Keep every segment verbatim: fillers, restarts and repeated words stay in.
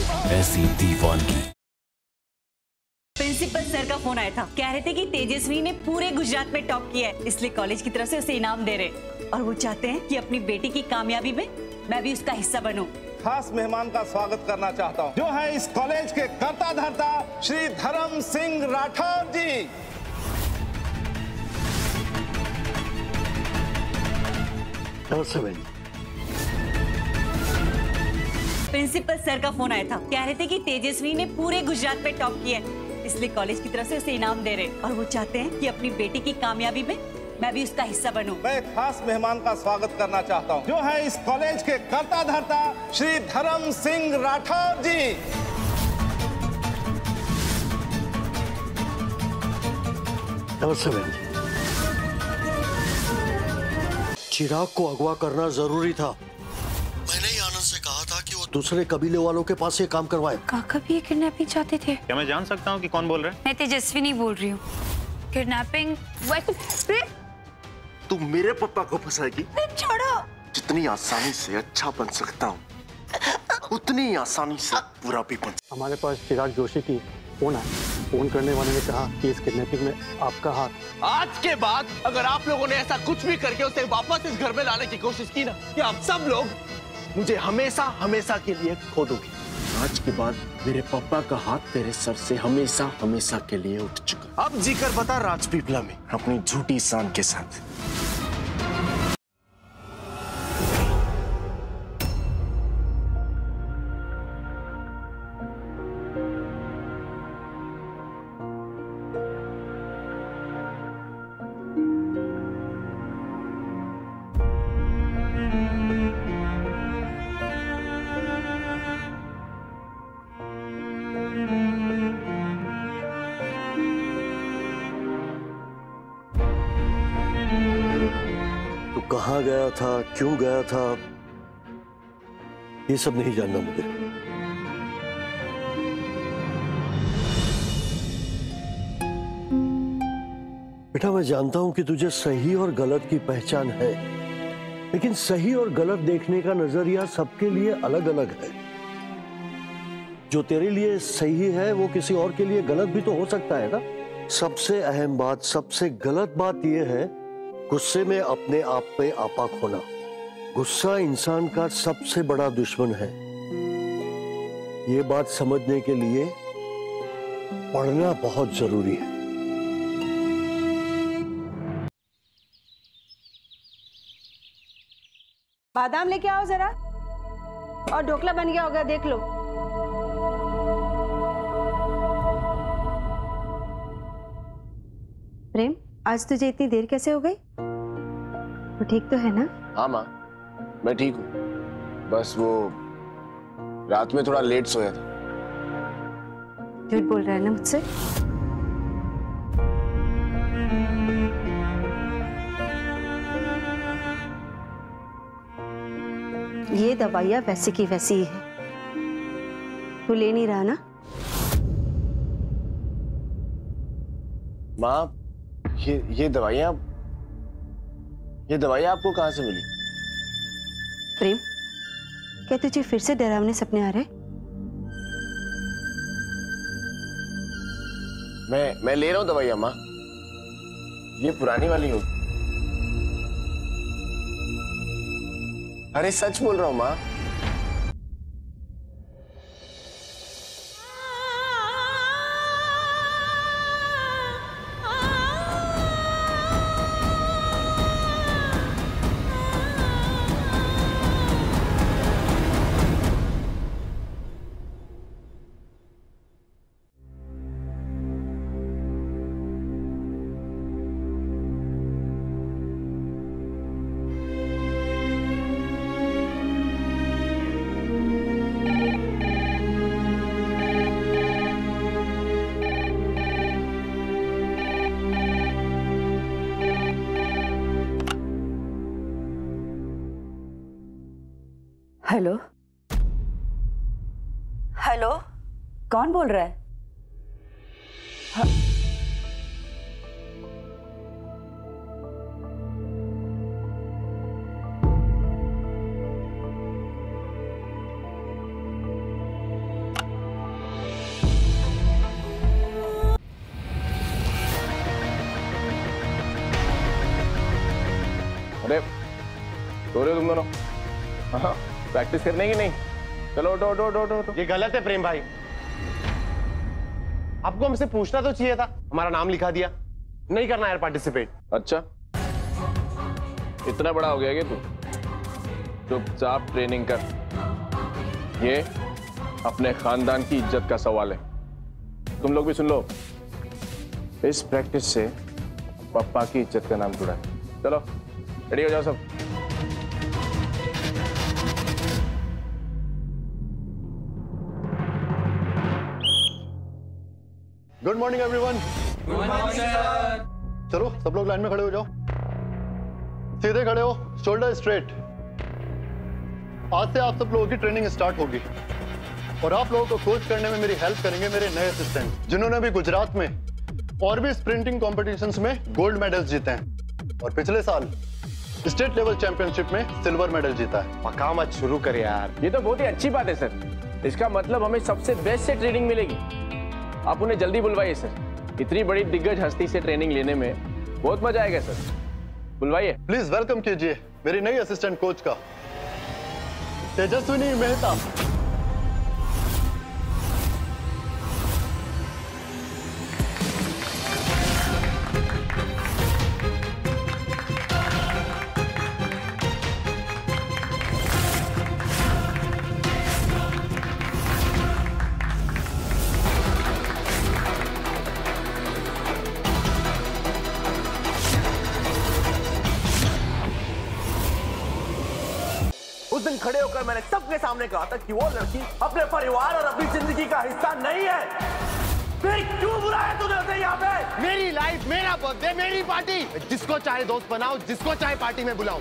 ऐसी दीवानगी। Principal sir का फोन आया था, कह रहे थे कि तेजस्वी ने पूरे गुजरात में टॉप किया है, इसलिए कॉलेज की तरफ से उसे इनाम दे रहे और वो चाहते हैं कि अपनी बेटी की कामयाबी में मैं भी उसका हिस्सा बनूं। खास मेहमान का स्वागत करना चाहता हूं, जो है इस कॉलेज के कर्ता धर्ता श्री धर्म सिंह राठौर जी। प्रिंसिपल सर का फोन आया था, कह रहे थे कि तेजस्वी ने पूरे गुजरात में टॉप किया है, इसलिए कॉलेज की तरफ से उसे इनाम दे रहे और वो चाहते हैं कि अपनी बेटी की कामयाबी में मैं भी उसका हिस्सा बनूं। मैं खास मेहमान का स्वागत करना चाहता हूं, जो है इस कॉलेज के कर्ता धर्ता श्री धर्म सिंह राठौर जी। नमस्ते बहन जी। चिराग को अगवा करना जरूरी था। मैंने ही आनंद से कहा था कि वो दूसरे कबीले वालों के पास ये काम करवाए। काका भी किडनैपिंग चाहते थे। क्या मैं जान सकता हूँ कि कौन बोल रहा है? मैं तेजस्वी नहीं बोल रही हूँ। किडनैपिंग तू मेरे पापा को फंसाएगी? छोड़ो। जितनी आसानी से अच्छा बन सकता हूँ, उतनी आसानी से बुरा भी बन। हमारे पास चिराग जोशी की फोन आया। फोन करने वाले ने कहा कि इस किडनैपिंग में आपका हाथ। आज के बाद अगर आप लोगों ने ऐसा कुछ भी करके उसे वापस इस घर में लाने की कोशिश की ना, कि आप सब लोग मुझे हमेशा हमेशा के लिए खो दोगे। आज के बाद मेरे पापा का हाथ तेरे सर से हमेशा हमेशा के लिए उठ चुका। अब जीकर बता राजपीपला में अपनी झूठी शान के साथ। कहाँ गया था, क्यों गया था, ये सब नहीं जानना मुझे। बेटा, मैं जानता हूं कि तुझे सही और गलत की पहचान है, लेकिन सही और गलत देखने का नजरिया सबके लिए अलग अलग है। जो तेरे लिए सही है वो किसी और के लिए गलत भी तो हो सकता है ना। सबसे अहम बात, सबसे गलत बात यह है गुस्से में अपने आप पे आपा खोना। गुस्सा इंसान का सबसे बड़ा दुश्मन है। ये बात समझने के लिए पढ़ना बहुत जरूरी है। बादाम लेके आओ जरा, और ढोकला बन गया होगा, देख लो। प्रेम, आज तुझे इतनी देर कैसे हो गई? वो ठीक तो है ना? हाँ माँ, मैं ठीक हूँ। बस वो रात में थोड़ा लेट सोया था। झूठ बोल रहा है ना मुझसे? ये दवाइयाँ वैसे की वैसी ही है, तू ले नहीं रहा ना? माँ, ये ये दवाइयाँ ये दवाइयाँ आपको कहाँ से मिली? प्रेम, क्या तुझे फिर से डरावने सपने आ रहे? मैं मैं ले रहा हूँ दवाइयाँ माँ, ये पुरानी वाली हूँ। अरे सच बोल रहा हूँ माँ। हेलो हेलो, कौन बोल रहा है? हा... सो रहे हो तुम दोनों? हाँ, प्रैक्टिस करने की नहीं? चलो उठो उठो उठो उठो। ये गलत है प्रेम भाई, आपको हमसे पूछना तो चाहिए था। हमारा नाम लिखा दिया, नहीं करना यार पार्टिसिपेट। अच्छा, इतना बड़ा हो गया क्या तू? चुपचाप ट्रेनिंग कर, ये अपने खानदान की इज्जत का सवाल है। तुम लोग भी सुन लो, इस प्रैक्टिस से पापा की इज्जत का नाम जुड़ा है। चलो रेडी हो जाओ सब। Good morning everyone. Good morning sir. चलो सब लोग लाइन में खड़े हो जाओ, सीधे खड़े हो, शोल्डर स्ट्रेट। आज से आप सब लोगों की ट्रेनिंग स्टार्ट होगी और आप लोगों को कोच करने में मेरी हेल्प करेंगे मेरे नए असिस्टेंट, जिन्होंने भी गुजरात में और भी स्प्रिंटिंग कॉम्पिटिशंस में गोल्ड मेडल्स जीते हैं और पिछले साल स्टेट लेवल चैंपियनशिप में सिल्वर मेडल जीता है। मकामत शुरू करे यार। ये तो बहुत ही अच्छी बात है सर, इसका मतलब हमें सबसे बेस्ट से ट्रेनिंग मिलेगी। आप उन्हें जल्दी बुलवाइए सर, इतनी बड़ी दिग्गज हस्ती से ट्रेनिंग लेने में बहुत मजा आएगा सर, बुलवाइए। प्लीज वेलकम कीजिए मेरी नई असिस्टेंट कोच का तेजस्विनी मेहता। उस दिन खड़े होकर मैंने सबके सामने कहा था कि वो लड़की अपने परिवार और अपनी जिंदगी का हिस्सा नहीं है। फिर क्यों बुलाया तूने उसे यहाँ पे? मेरी लाइफ, मेरा बर्थडे, मेरी पार्टी, जिसको चाहे दोस्त बनाओ, जिसको चाहे पार्टी में बुलाओ।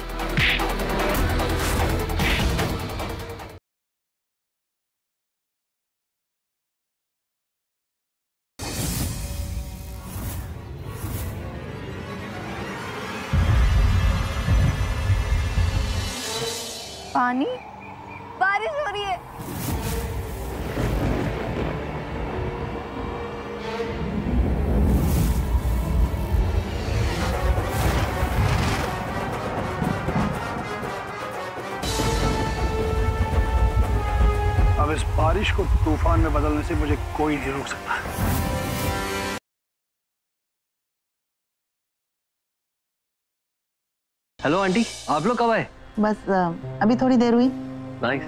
पानी, बारिश हो रही है। अब इस बारिश को तूफान में बदलने से मुझे कोई नहीं रोक सकता। हेलो आंटी, आप लोग कब आए? बस अभी थोड़ी देर हुई। नाइस।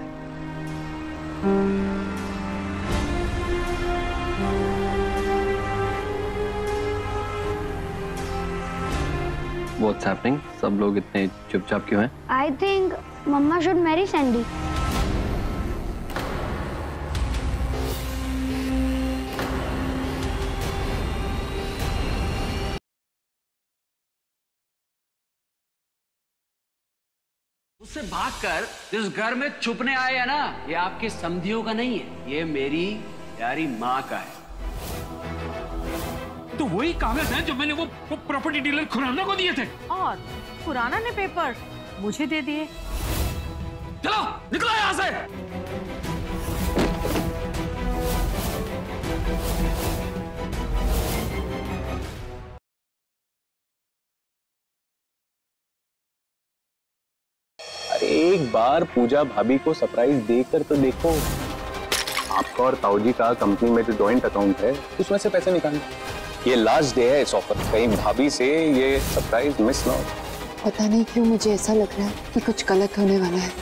What's happening? सब लोग इतने चुपचाप क्यों हैं? I think Mama should marry Sandy. उससे भागकर जिस घर में छुपने आए हैं ना, ये आपकी समधियों का नहीं है, ये मेरी प्यारी माँ का है। तो वही कागज हैं जो मैंने वो, वो प्रॉपर्टी डीलर खुराना को दिए थे। और खुराना ने पेपर मुझे दे दिए। चलो निकलो यहाँ से। एक बार पूजा भाभी को सरप्राइज देकर तो देखो। आपका और ताऊजी का कंपनी में जो जॉइंट अकाउंट है उसमें से पैसे निकालना। ये लास्ट डे है इस ऑफर, कहीं भाभी से ये सरप्राइज मिस ना हो। पता नहीं क्यों मुझे ऐसा लग रहा है कि कुछ गलत होने वाला है।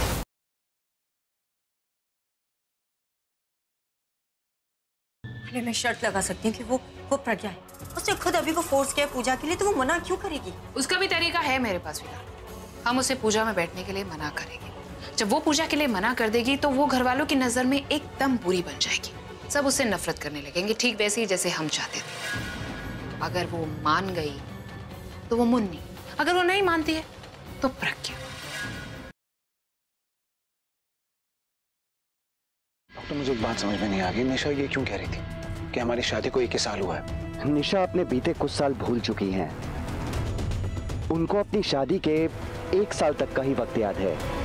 मैं शर्त लगा सकती हूँ कि वो वो प्रज्ञा है, उसने खुद अभी को फोर्स किया पूजा के लिए, तो वो मना क्यों करेगी? उसका भी तरीका है मेरे पास भी। हम उसे पूजा में बैठने के लिए मना करेंगे। जब वो पूजा के लिए मना कर देगी तो वो घर वालों की नजर में एकदम बुरी बन जाएगी। सब उससे नफरत करने लगेंगे, ठीक वैसे ही जैसे हम चाहते थे। अगर वो मान गई तो वो मुन्नी, अगर वो नहीं मानती है तो प्रज्ञा। डॉक्टर, मुझे एक बात समझ में नहीं आ गई, निशा ये क्यों कह रही थी कि हमारी शादी को एक ही साल हुआ है? निशा अपने बीते कुछ साल भूल चुकी हैं। उनको अपनी शादी के एक साल तक का ही वक्त याद है।